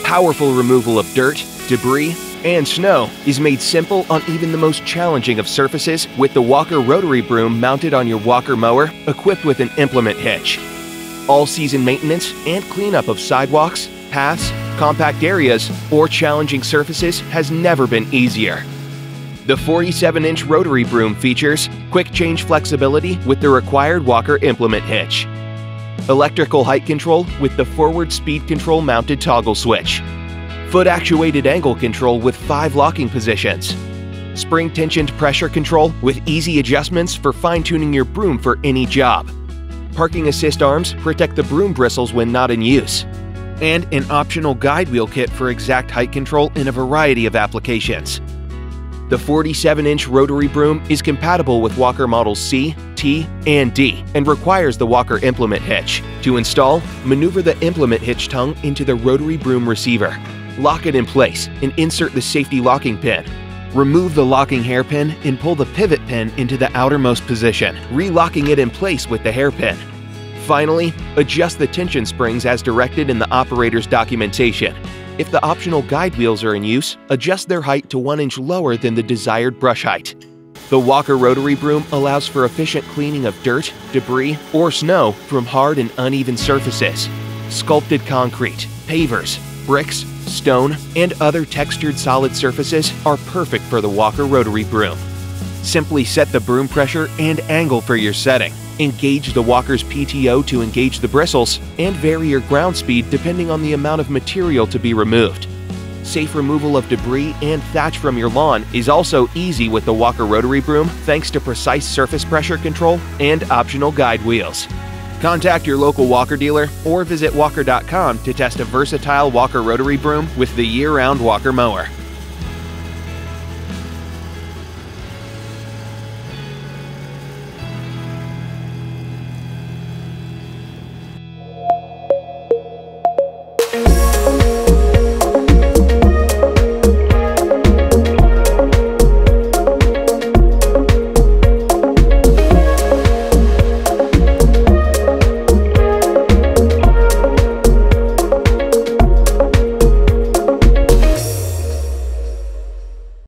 Powerful removal of dirt, debris, and snow is made simple on even the most challenging of surfaces with the Walker rotary broom mounted on your Walker mower equipped with an implement hitch. All-season maintenance and cleanup of sidewalks, paths, compact areas, or challenging surfaces has never been easier. The 47-inch rotary broom features quick change flexibility with the required Walker implement hitch, electrical height control with the forward speed control mounted toggle switch, foot-actuated angle control with 5 locking positions, spring-tensioned pressure control with easy adjustments for fine-tuning your broom for any job. Parking assist arms protect the broom bristles when not in use, and an optional guide wheel kit for exact height control in a variety of applications. The 47-inch rotary broom is compatible with Walker models C, T, and D and requires the Walker implement hitch. To install, maneuver the implement hitch tongue into the rotary broom receiver. Lock it in place and insert the safety locking pin. Remove the locking hairpin and pull the pivot pin into the outermost position, relocking it in place with the hairpin. Finally, adjust the tension springs as directed in the operator's documentation. If the optional guide wheels are in use, adjust their height to 1 inch lower than the desired brush height. The Walker rotary broom allows for efficient cleaning of dirt, debris, or snow from hard and uneven surfaces. Sculpted concrete, pavers, bricks, stone, and other textured solid surfaces are perfect for the Walker rotary broom. Simply set the broom pressure and angle for your setting. Engage the Walker's PTO to engage the bristles, and vary your ground speed depending on the amount of material to be removed. Safe removal of debris and thatch from your lawn is also easy with the Walker rotary broom thanks to precise surface pressure control and optional guide wheels. Contact your local Walker dealer or visit walker.com to test a versatile Walker rotary broom with the year-round Walker mower.